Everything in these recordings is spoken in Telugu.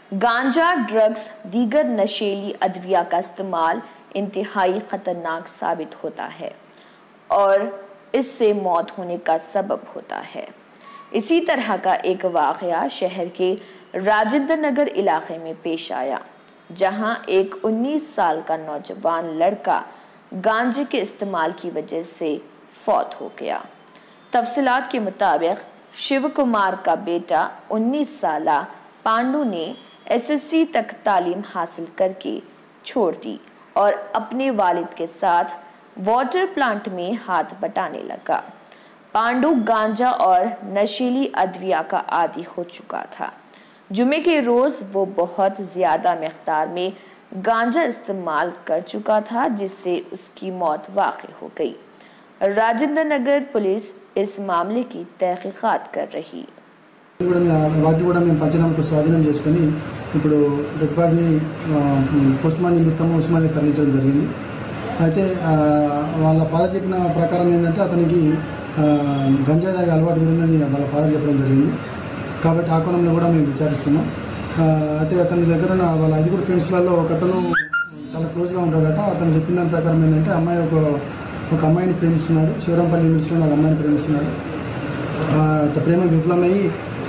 गांजा, ड्रग्स, दीगर नशीली अद्विया का इस्तेमाल इंतहाई खतरनाक साबित होता है और इससे मौत होने का सबब होता है। इसी तरह का एक वाक़या शहर के राजेंद्र नगर इलाके में पेश आया, जहां एक 19 साल का नौजवान लड़का गांजे के इस्तेमाल की वजह से फौत हो गया। तफसीलात के मुताबिक शिव कुमार का बेटा 19 साला पांडु ने एसएससी तक तालीम हासिल करके छोड़ दी और अपने वालिद के साथ वाटर प्लांट में हाथ बटाने लगा। पांडु गांजा और नशीली अद्विया का आदी हो चुका था। जुमे के रोज वो बहुत ज्यादा मिक़दार में गांजा इस्तेमाल कर चुका था, जिससे उसकी मौत वाक़ई हो गई। राजेंद्र नगर पुलिस इस मामले की तहकीकात कर रही। వాటిని కూడా మేము పంచనామాతో స్వాధీనం చేసుకొని ఇప్పుడు డెడ్ బాడీని పోస్ట్ మార్టం నిమిత్తం ఉస్మానియా తరలించడం జరిగింది। అయితే వాళ్ళ ఫాదర్ చెప్పిన ప్రకారం ఏంటంటే అతనికి గంజాయి తాగే అలవాటు కూడా ఉందని వాళ్ళ ఫాదర్ చెప్పడం జరిగింది। కాబట్టి ఆ కోణంలో కూడా మేము విచారిస్తున్నాం। అయితే అతని దగ్గర వాళ్ళ 5 ఫ్రెండ్స్లలో ఒకతను చాలా క్లోజ్గా ఉంటాడట। అతను చెప్పిన దాని ప్రకారం ఏంటంటే అమ్మాయి ఒక అమ్మాయిని ప్రేమిస్తున్నాడు, శివరాంపల్లి లిమిట్స్లో ఒక అమ్మాయిని ప్రేమిస్తున్నాడు। ప్రేమ విఫలమయ్యి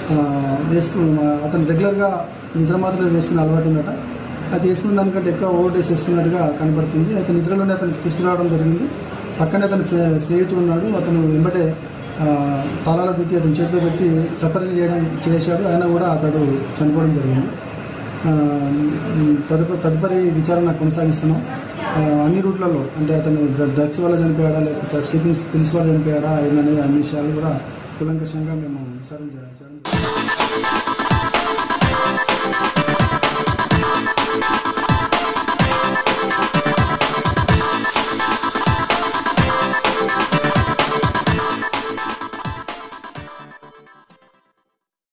అతను రెగ్యులర్గా నిద్ర మాత్రమే వేసుకునే అలవాటు ఉందట। అది వేసుకున్న దానికంటే ఎక్కువ ఓవర్ డోస్ వేసుకున్నట్టుగా కనబడుతుంది। అయితే నిద్రలోనే అతనికి ఫిట్స్ రావడం జరిగింది। పక్కనే అతని స్నేహితుడు ఉన్నాడు, అతను వెంబడే తాళాల దూకి అతని చేతిలో పెట్టి సఫరీ చేశాడు, అయినా కూడా అతడు చనిపోవడం జరిగింది। తదుపరి విచారణ కొనసాగిస్తున్నాం। అన్ని రూట్లలో అంటే అతను డ్రగ్స్ వల్ల చనిపోయాడా లేకపోతే స్లీపింగ్ పిల్స్ వల్ల చనిపోయాడా అనేది అన్ని విషయాలు కూడా కూలంకషంగా మేము విచారణ చేయాలి।